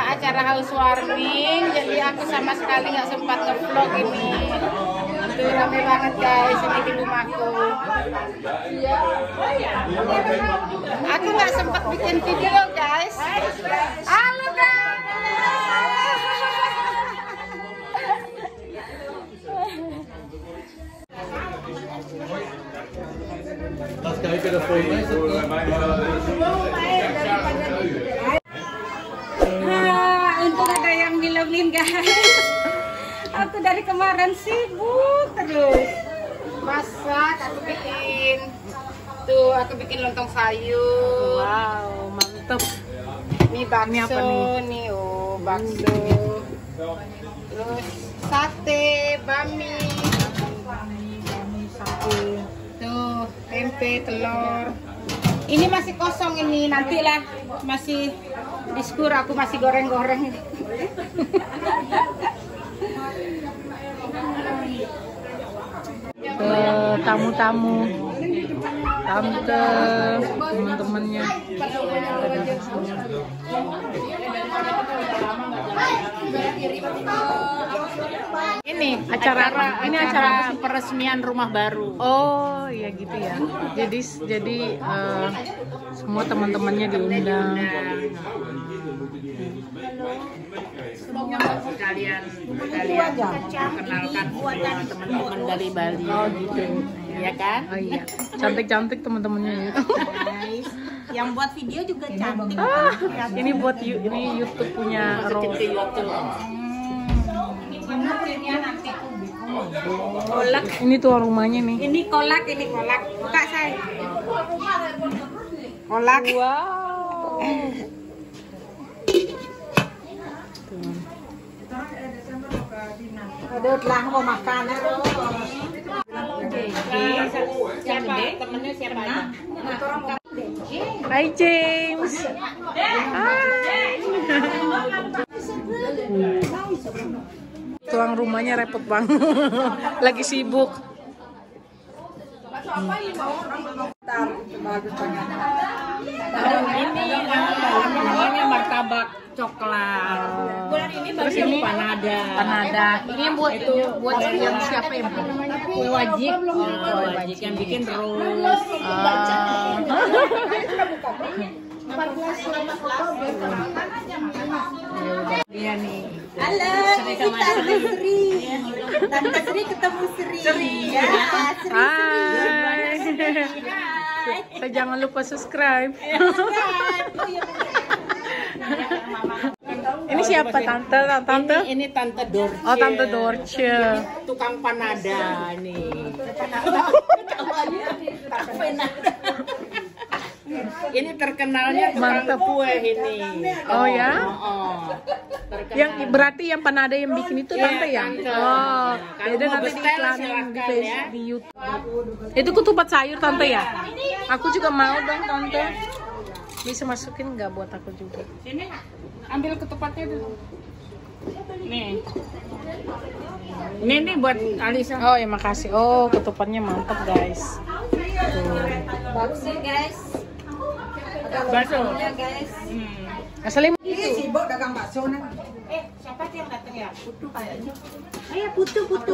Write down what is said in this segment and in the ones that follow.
acara housewarming, jadi aku sama sekali nggak sempat nge-vlog ini. Tuh rame banget guys ini di rumahku. Aku nggak sempat bikin video guys. Halo guys. Laat kijken, dat voor je is Untung ada yang bilangin guys. Aku dari kemarin sibuk terus. Masak, aku bikin. Tuh, aku bikin lontong sayur. Wow, mantep. Ini bakso Ini apa nih? Oh, bakso. Terus sate, bami. Tuh, tempe, telur. Ini masih kosong ini, nantilah masih diskur, aku masih goreng-goreng. Tamu-tamu, tante, teman-temannya. Ini acara peresmian rumah baru. Oh ya gitu ya. Jadi semua teman-temannya diundang. Kalian kenalkan teman-teman dari Bali. Oh gitu. Iya kan? Oh iya. Cantik-cantik teman-temannya gitu. Guys, yang buat video juga cantik. Ini buat ini YouTube punya Rose. Kolak. Ini tuh rumahnya nih. Ini kolak. Buka saya. Kolak. Wow. Udah lah mau makan ya. Siapa? Temennya siapa? Hai James. Hai. Tuang rumahnya repot banget. Lagi sibuk. Ini martabak coklat. Terus ini panada. Ini buat yang siapa yang kue wajib? Wajib yang bikin terus. Iya nih. Halo, ini Tante Sri. Tante Sri ketemu Sri. Ya, Sri. Hai. Jangan lupa subscribe. Ini siapa tante? Tante? Ini Tante Dorce. Oh Tante Dorce. Tukang panada nih. Ini terkenalnya Mantap. kue ini. Oh ya? Terkenal. Yang berarti yang panada yang bikin itu tante ya? Tante. Oh, Kalau jadi mau nanti bestel, diiklanin di silakan Facebook, ya. di YouTube. Itu ketupat sayur tante ya? Aku juga mau dong tante. Bisa masukin nggak buat aku juga? Sini, ambil ketupatnya dulu. Nih. Ini buat Alisa. Oh ya makasih. Oh ketupatnya mantap guys. Bakso guys. Bakso. Guys. Asalnya Sibuk dagang bakso nih. Siapa sih yang datang ya? Putu kayaknya. Ayo putu.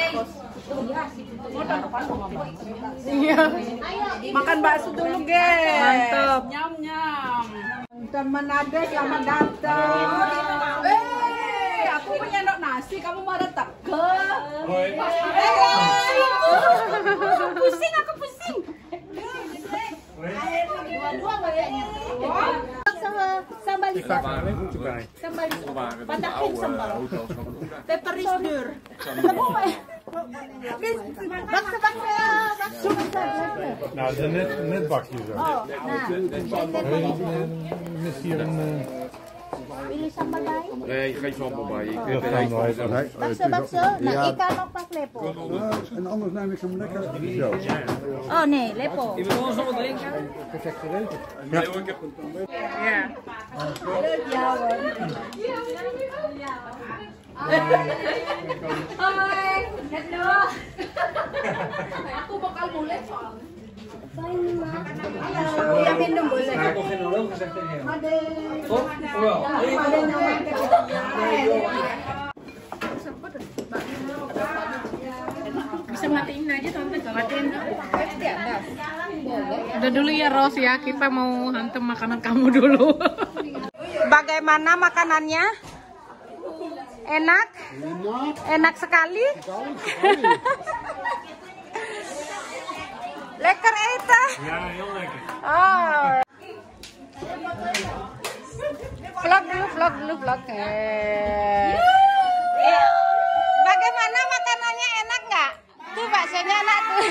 iya. Makan bakso dulu guys. Mantap. Nyam. Teman ada selamat datang. Aku punya nok nasi, kamu marah tak ke? Pusing, aku pusing. Dua-dua kayaknya. Sambal ikan. Sambal ikan. Patahin sambal. Pepper is dur. Bakso. Nou, het zijn net bakjes zo. Mis hier een... Pilih sambal baik. Nee, geen sambal bij. Ik Dat kan wel even. Bakso. Nah, ikan nog pas lepo. En anders neem ik hem lekker zo. Oh nee, lepo. Perfect geregeld. Nee hoor, ik heb Ya. Aku bakal mulai soalnya. Yang minum boleh. Bisa matiin aja tante, matiin. Udah dulu ya Ros ya, kita mau hantem makanan kamu dulu. Bagaimana makanannya? Enak? Enak sekali? Lekker eten? Ja, heel lekker. Oh. Vlog dulu. Bagaimana makanannya, enak nggak? Tuh baksonya enak tuh.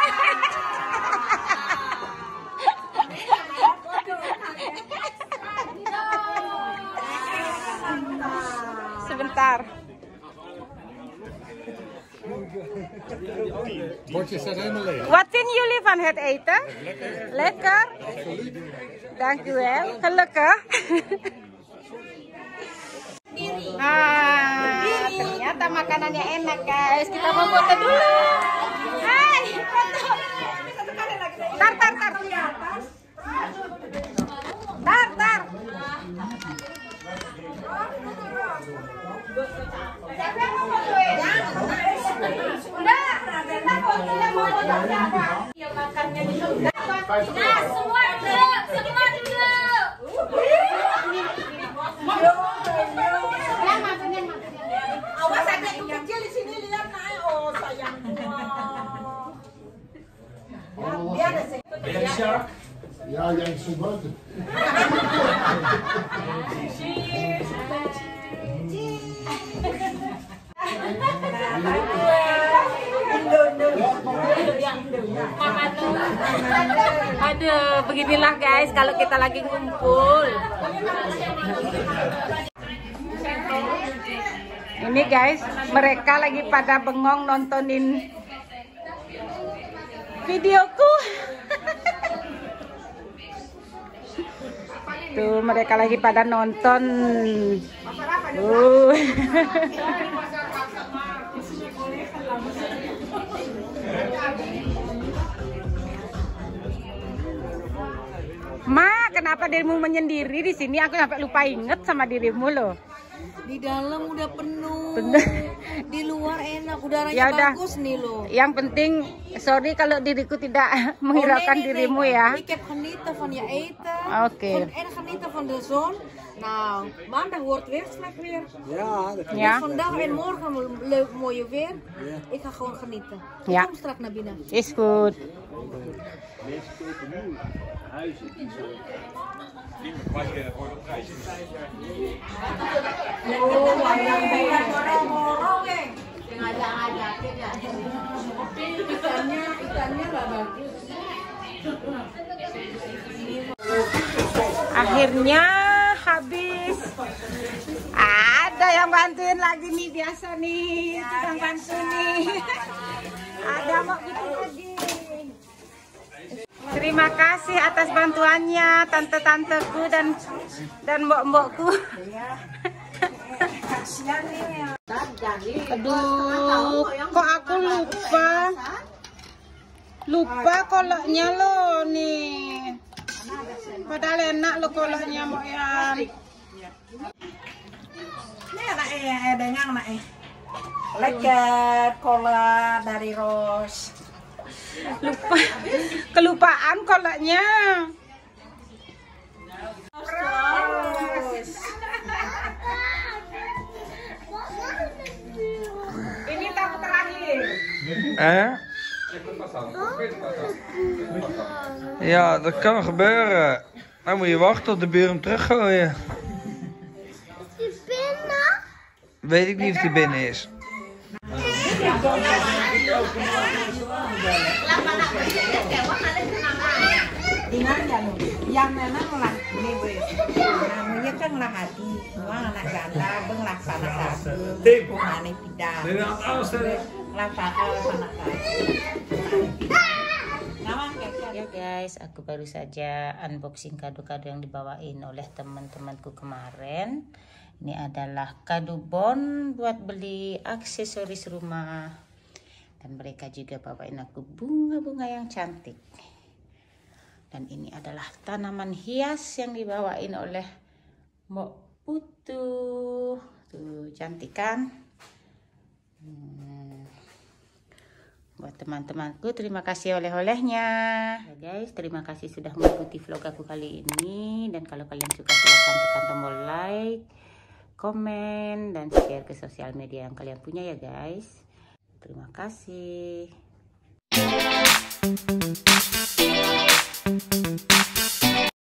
Sebentar. Bordje staat helemaal leeg. Wat vinden jullie van het eten? Lekker? Dank u wel. Gelukkig. Ternyata makanannya enak guys. Kita mau foto dulu. Hai, foto. Tar. Siapa yang mau fotoin? Udah, kita fotonya mau foto siapa? Yang makannya di sini. Nah, semua dulu. Awas ada yang kecil di sini lihat naik. Oh sayang. Biar ada Ja, jij is zo buiten. Aduh, beginilah guys kalau kita lagi ngumpul. Ini guys, mereka lagi pada bengong nontonin videoku. Tuh, mereka lagi pada nonton. Ma, kenapa dirimu menyendiri di sini? Aku sampai lupa inget sama dirimu loh. di dalam udah penuh. Bener. Di luar enak, udaranya Ya udah. bagus nih loh. Yang penting, sorry kalau diriku tidak menghiraukan dirimu ya. Ik heb genieten van je eten. Oké. En genieten van de zon. Nou, maandag wordt weer slecht weer. Ja, dat Ja. Dus vandaag en morgen leuk mooie weer. Ik ga gewoon genieten. Ik Ja. kom straks naar binnen. Is goed. Akhirnya habis. Ada yang bantuin lagi nih, biasa nih tukang bantu nih. Ada mau gitu lagi. Terima kasih atas bantuannya tante-tanteku dan mbok-mbokku. Aduh, kok aku lupa kolaknya loh nih. Padahal enak loh kolaknya Mbok Yan. Ini anaknya ada yang anaknya. Lekker cola dari Ros. Kelupaan kolaknya. Ini tamu terakhir. Ja, dat kan gebeuren. Dan moet je wachten tot de buur hem teruggooien. Die binnen? Weet ik niet of die binnen is. Yang memang lah ini namanya kan lah hati, semua anak ganda, beng lah panas hati, mana tidak, lah panas hati. Ya guys, aku baru saja unboxing kado-kado yang dibawain oleh teman-temanku kemarin. Ini adalah kado bon buat beli aksesoris rumah. Dan mereka juga bawain aku bunga-bunga yang cantik. Dan ini adalah tanaman hias yang dibawain oleh Mbok Putu. Tuh, cantik kan? Buat teman-temanku, terima kasih oleh-olehnya. Ya guys, terima kasih sudah mengikuti vlog aku kali ini. Dan kalau kalian suka, silahkan tekan tombol like, komen, dan share ke sosial media yang kalian punya ya guys. Terima kasih.